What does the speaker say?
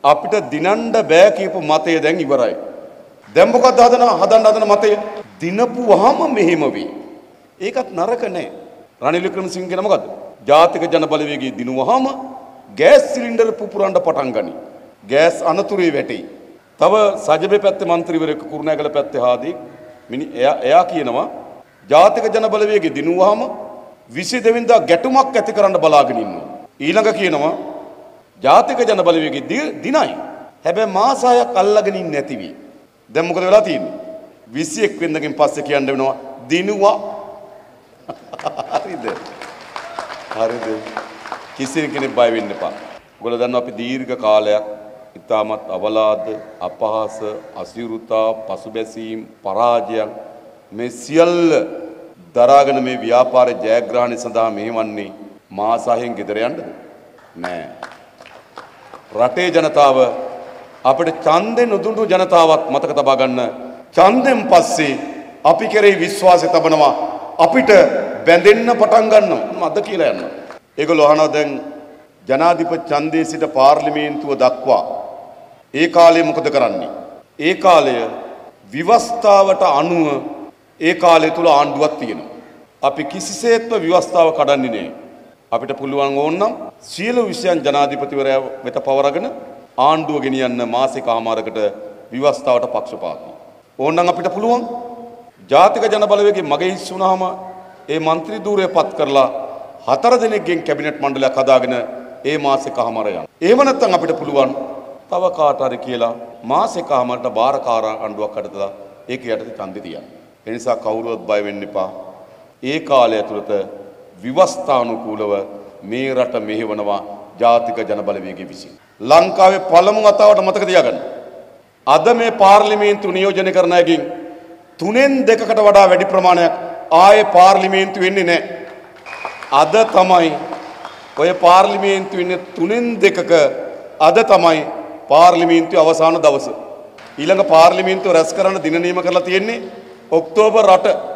අපිට දිනන්න බෑ කියපු මතය දැන් ඉවරයි. දැන් මොකද හදන මතය? දිනපු වහම මෙහෙම වෙයි. ඒකත් නරක නෑ. රනිල් වික්‍රමසිංහ කියන මොකද්ද? ජාතික ජන බලවේගය දිනුවහම ගෑස් සිලින්ඩර් පුපුරන්න පටන් ගනි. ගෑස් අනතුරේ වැටෙයි. තව සජබේ පැත්තේ മന്ത്രിවරයෙක් කුරුණෑගල පැත්තේ හාදී එයා කියනවා ජාතික ජන බලවේගය දිනුවහම 22 වෙනිදා ගැටුමක් ඇති කරන්න බලාගෙන ඉන්නවා. ඊළඟ කියනවා ජාතික ජන බලවේගය දිනයි. හැබැයි මාස 6ක් අල්ලගෙන ඉන්නේ නැති වී. දැන් මොකද වෙලා තියෙන්නේ? 21 වෙනිදාකින් පස්සේ කියන්න වෙනවා දිනුවා. හරිද? හරිද? කිසි කෙනෙක් බය වෙන්න එපා. ඔයගොල්ලෝ දන්නවා අපි දීර්ඝ කාලයක් ඉතාමත් අවලාද, අපහාස, අසිරුතා, පසුබැසීම්, පරාජයන් මේ සියල්ල දරාගෙන මේ ව්‍යාපාර ජයග්‍රහණය සඳහා මෙහෙවන්නේ මාස 6න් ගෙදර යන්නද? නෑ. රටේ ජනතාව අපිට ඡන්දෙ නොදුන්නු ජනතාවත් මතක තබා ගන්න. ඡන්දෙන් පස්සේ අපි කෙරෙහි විශ්වාසය තබනවා. අපිට බැඳෙන්න පටන් ගන්නවා. මද කියලා යනවා. ඒගොල්ලෝ අහනවා දැන් ජනාධිපති ඡන්දයේ සිට පාර්ලිමේන්තුව දක්වා ඒ කාලේ මොකද කරන්නේ? ඒ කාලය ව්‍යවස්ථාවට අනුව ඒ කාලය තුල ආණ්ඩුවක් තියෙනවා. අපි කිසිසේත්ම ව්‍යවස්ථාව කඩන්නේ නැහැ. අපිට පුළුවන් ඕනනම් සියලු විෂයන් ජනාධිපතිවරයා වෙත පවරගෙන ආණ්ඩුව ගෙනියන්න මාසිකමාරකට ව්‍යවස්ථාවට පක්ෂපාතී. ඕනනම් අපිට පුළුවන් ජාතික ජන බලවේගයේ මගේ හිස් වුණාම ඒ മന്ത്രി ධූරය පත් කරලා 4 දෙනෙක්ගෙන් කැබිනට් මණ්ඩලයක් හදාගෙන ඒ මාසිකමාර යන්න. එහෙම නැත්නම් අපිට පුළුවන් තව කාට හරි කියලා මාසිකමාරට බාරකාර ආණ්ඩුවක් හදලා ඒක යටතේ ඡන්දෙ තියන්න. ඒ නිසා කවුරුවත් බය වෙන්න එපා. ඒ කාලය ඇතුළත විවස්ථානුකූලව මේ රට මෙහෙවනවා ජාතික ජන බලවේගය විසින්. ලංකාවේ පළමු වතාවට මතක තියාගන්න. අද මේ පාර්ලිමේන්තු නියෝජනය කරන අයගෙන් 3න් 2කට වඩා වැඩි ප්‍රමාණයක් ආයේ පාර්ලිමේන්තු වෙන්නේ නැහැ. අද තමයි ඔය පාර්ලිමේන්තු වෙන්නේ 3න් 2ක අද තමයි පාර්ලිමේන්තුවේ අවසාන දවස. ඊළඟ පාර්ලිමේන්තුව රැස් කරන්න දින නියම කරලා තියෙන්නේ ඔක්තෝබර් 8.